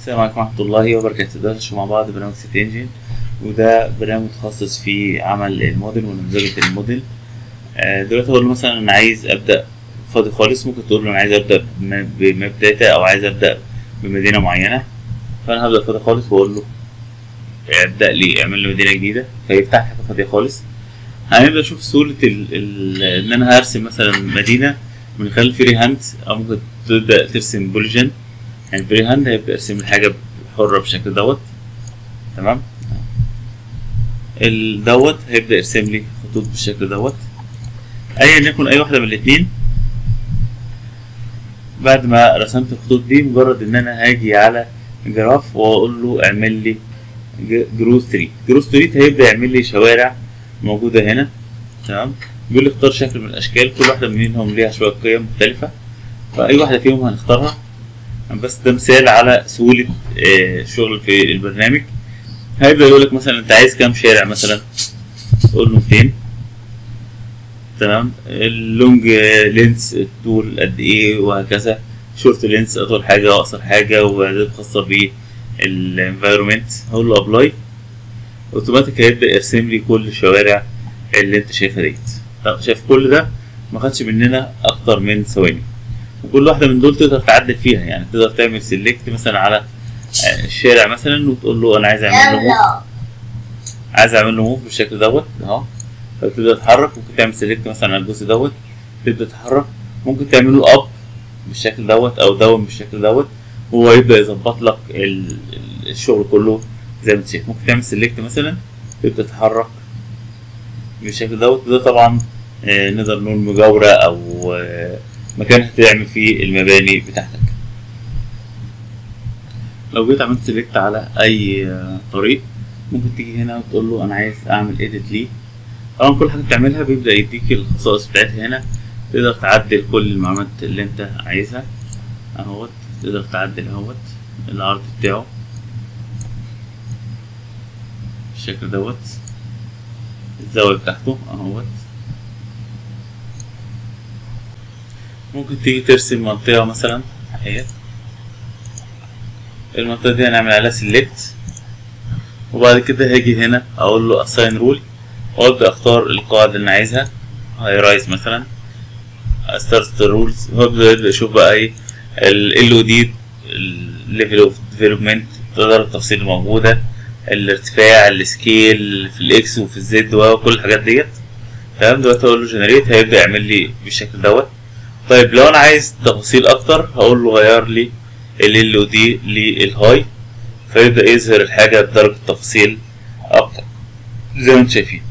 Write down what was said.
السلام عليكم ورحمة الله وبركاته. ده مع بعض برنامج سيت انجن، وده برنامج متخصص في عمل الموديل ونمذجة الموديل. دلوقتي اقول له مثلا انا عايز ابدا فاضي خالص، ممكن تقول له انا عايز ابدا بماب داتا او عايز ابدا بمدينة معينة. فانا هبدا فاضي خالص واقول له ابدا لي اعمل لي مدينة جديدة، فيفتح حاجة فاضية خالص. هنبدا نشوف سهولة ان انا هرسم مثلا مدينة من خلال فري هاند، او ممكن تبدا ترسم بوليجن. يعني فري هاند هيبدأ يرسم الحاجة حرة بالشكل دوت. تمام. دوت هيبدأ يرسم لي خطوط بالشكل دوت، أيا يكن أي واحدة من الاتنين. بعد ما رسمت الخطوط دي، مجرد إن أنا هاجي على جراف وأقول له اعمل لي جروث تري. جروث تري هيبدأ يعمل لي شوارع موجودة هنا. تمام. بيقول لي اختار شكل من الأشكال، كل واحدة منهم ليها شوية قيم مختلفة، فأي واحدة فيهم هنختارها. بس ده مثال على سهولة الشغل في البرنامج. هيبدأ يقولك مثلا انت عايز كام شارع، مثلا تقول له 200. تمام. اللونج لينس الطول قد ايه، وهكذا. شورت لينس اطول حاجة واقصر حاجة، وإعدادات خاصة بالانفايرومنت. هقول له ابلاي، اوتوماتيك هيبدأ يرسم لي كل الشوارع اللي انت شايفها ديت. طب شايف كل ده ما خدش مننا اكتر من ثواني، وكل واحدة من دول تقدر تعدل فيها. يعني تقدر تعمل سيلكت مثلا على الشارع مثلا، وتقول له انا عايز اعمل له موف، عايز اعمل له موف بالشكل دوت اهو. فتبدا تتحرك. ممكن تعمل سيلكت مثلا على الجزء دوت، تبدا تتحرك. ممكن تعمل له اب بالشكل دوت او داون بالشكل دوت، هو يبدا يظبط لك الشغل كله زي ما انت شايف. ممكن تعمل سيلكت مثلا، تبدا تتحرك بالشكل دوت. ده طبعا نقدر نقول مجاورة او مكان هتعمل فيه المباني بتاعتك. لو جيت عملت سيلكت على اي طريق، ممكن تيجي هنا وتقول له انا عايز اعمل اديت ليه. طبعا كل حاجه بتعملها بيبدا يديك الخصائص بتاعتها هنا. تقدر تعدل كل المعلومات اللي انت عايزها اهوت. تقدر تعدل اهوت العرض بتاعه بالشكل دوت، الزاويه بتاعته اهوت. ممكن تيجي ترسم منطقه مثلا اهيت. المنطقة دي هنعمل عليها سيلكت، وبعد كده هاجي هنا اقول له assign rule، وابدا اختار القاعدة اللي انا عايزها. هاي رايز مثلا، start rules. هو يبدأ يشوف بقى ايه ال LOD، level of development، تقدر التفاصيل الموجودة، الارتفاع، السكيل في الاكس وفي الزد وكل الحاجات ديت. تمام. دلوقتي اقول له generate، هيبدأ يعمل لي بالشكل دوت. طيب لو انا عايز تفاصيل اكتر، هقول له غير لي ال LOD للهاي، فيبدأ يظهر الحاجة بدرجة تفاصيل أكتر زي ما انتم شايفين.